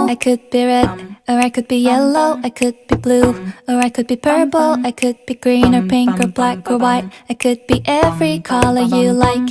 I could be red, or I could be yellow, I could be blue, or I could be purple, I could be green or pink or black or white. I could be every color you like.